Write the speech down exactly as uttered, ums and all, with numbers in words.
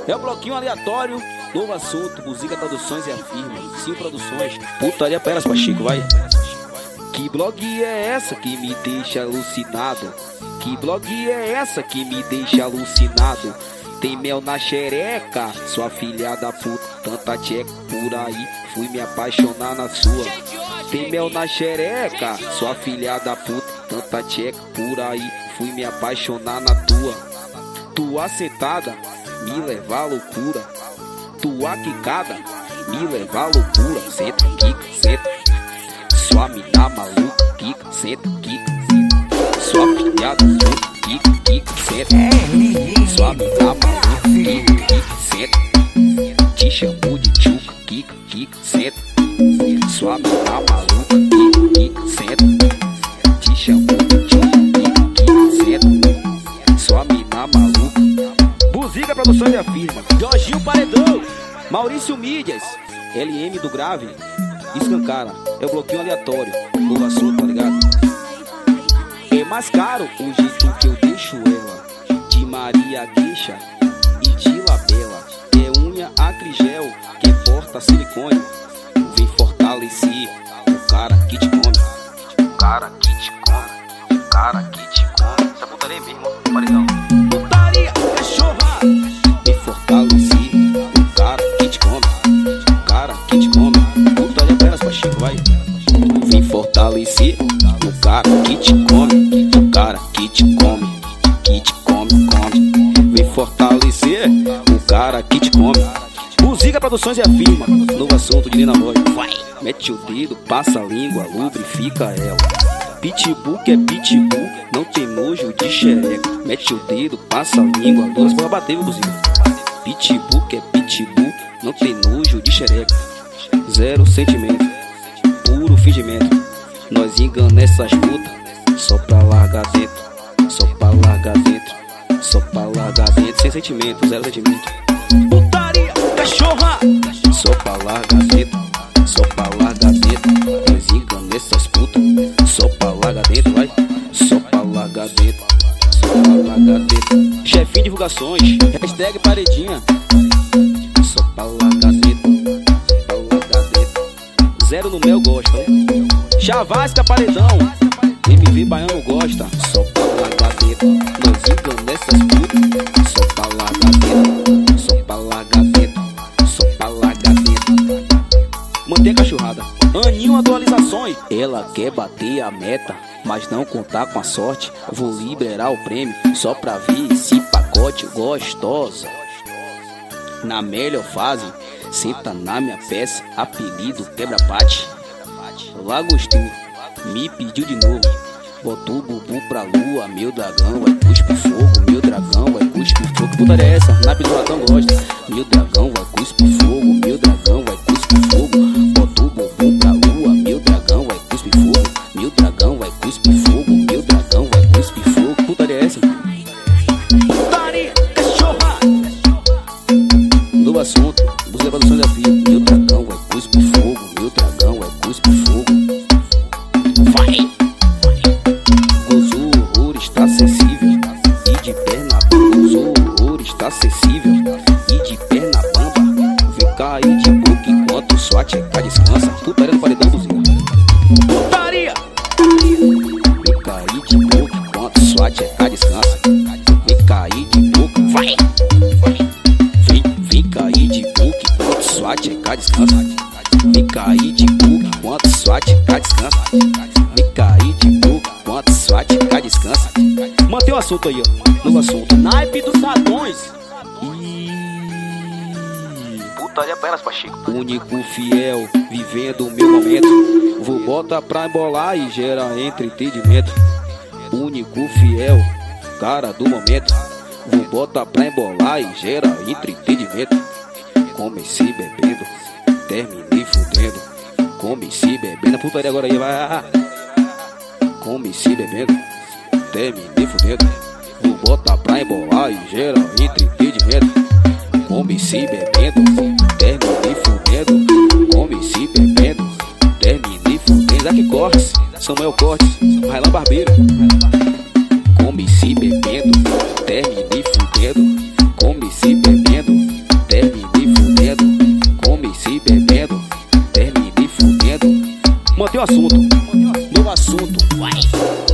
É o bloquinho aleatório, novo assunto, música, traduções e afirma. Sim, produções, putaria pra elas, Pachico, vai. Que blog é essa que me deixa alucinado? Que blog é essa que me deixa alucinado? Tem mel na xereca, sua filha da puta, tanta tcheca por aí, fui me apaixonar na sua. Tem mel na xereca, sua filha da puta, tanta tcheca por aí, fui me apaixonar na tua. Tua sentada, me leva à loucura. Tua quicada, me leva à loucura. Senta, quica, senta. Sua mina maluca, quica, senta, quica. Sua filha da puta, quica, quica, senta. Sua mina maluca, quica, quica, senta. Te chamo de tchuca, quica, quica, senta. Sua mina maluca, quica, quica, senta. Te chamo de tchuca, quica, quica, senta. Sua mina maluca. Buziga Produções e afirma. Jorginho Paredão, Maurício Mídias, L M do Grave, Escancara. É o bloquinho aleatório, novo assunto, tá ligado? É mais caro o jeito que eu deixo ela, de Maria Gueixa e de Labela. É unha acrigel, que porta silicone. Vem fortalecer o cara que te come. O cara que te come, o cara que te come. Essa putaria mesmo, paredão. Putaria, cachorra. Vem fortalecer o cara que te come. O cara que te come. Putaria pra elas, Pachico, vai. Vem fortalecer o cara que te come. O cara que te come, que te come, come. Vem fortalecer o cara que te come. Buziga Produções e afirma. Novo assunto de Nina Voz. Vai. Mete o dedo, passa a língua, lubrifica ela. Pitbull que é pitbull, não tem nojo de xereca. Mete o dedo, passa a língua, duas pra bater, meu buziga. Pitbull que é pitbull, não tem nojo de xereca. Zero sentimento, puro fingimento. Nós engana essas putas, só pra largar dentro. Só pra largar dentro, só pra largar dentro. Sem sentimento, zero sentimento. Putaria, cachorra. Só pra largar dentro, só pra largar dentro. Nós engana essas putas, só pra largar dentro, vai. Só pra largar dentro, só pra largar dentro. Chefinho Divulgações, hashtag paredinha. Só pra largar dentro, pra largar dentro. Zero no mel gosta, hein? Chavasca Paredão, M V Baiano gosta. Só pra largar dentro, nós engana essas putas. Só pra largar dentro, só pra largar dentro, só pra largar dentro. Manter cachorrada. Aninho Atualizações. Ela quer bater a meta, mas não contar com a sorte. Vou liberar o prêmio só pra ver esse pacote gostosa. Na melhor fase, senta na minha peça, apelido quebra-pate. Lá gostou, me pediu de novo. Botou o bubu pra lua, meu dragão vai cuspir fogo. Meu dragão vai cuspir fogo. Que putaria é essa? Na pidulatão gosta. Meu dragão vai cuspir fogo. Meu dragão vai cuspir fogo. Botou o bubu pra lua, meu dragão vai cuspir fogo. Meu dragão vai cuspir fogo. Meu dragão vai cuspir fogo. Que putaria é essa? Putaria, cachorra. Novo assunto, Buziga Produções da Fia. Meu dragão vai cuspir fogo. Meu dragão vai cuspir fogo. Vai. Gozou horror, está acessível. E de perna bamba. Gozou horror, está acessível. E de perna bamba. Vem cair de boca enquanto sua tcheca descansa. Putaria no paredão, Buziga. Putaria. Vem cair de boca enquanto sua tcheca descansa. Vem cair de boca. Vai. Vem, vem cair de boca enquanto sua tcheca descansa. Vem cair de boca enquanto sua tcheca descansa. Vem cair de boca enquanto sua tcheca descansa. Mantém o assunto aí, ó. Novo assunto. Naipe dos Radões. E... putaria pra elas, Pachico. Único fiel, vivendo o meu momento. Vou botar pra embolar e gera entretenimento. Único fiel, cara do momento. Vou botar pra embolar e gera entretenimento. Comecei bebendo, terminei fudendo. Comecei bebendo. A putaria agora aí, vai. Comecei bebendo, terminei fudendo. Vou botar pra embolar e gera entretenimento. Comecei bebendo, terminei fudendo. Comecei bebendo, terminei fudendo. Aqui Cortes, Samuel Cortes, Railan Barbeiro. Comecei bebendo, terminei fudendo. Comecei bebendo, Mantém o assunto. Novo assunto.